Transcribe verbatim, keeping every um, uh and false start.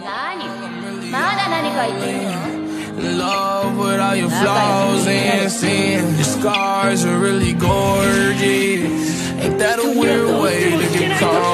何まだ何か言ってんの Love with all your flaws and sin. Your scars are really gorgeous. Ain't that a weird way to get caught?